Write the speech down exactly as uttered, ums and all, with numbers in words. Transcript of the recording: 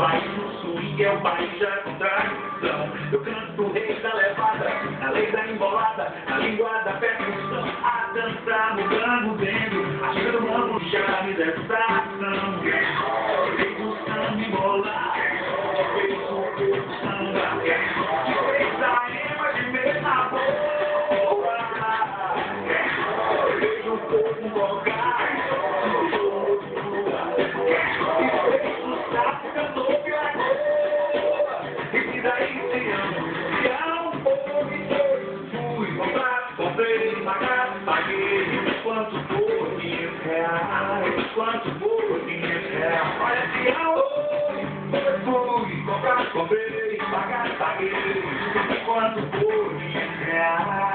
país do swing é o país da contradição. Eu canto o rei da levada, na lei da embolada, na língua da percussão. A dança mudando dentro, achando o mambo chave dessa ação. Rei do samba embolado, fez o corpo samba, que fez a ema de meia na boa. Fez o corpo tocar, quanto por quinhentos reais, quanto por quinhentos reais. Olha, Tião, fui comprar, comprei, pagar, paguei, quanto por quinhentos reais.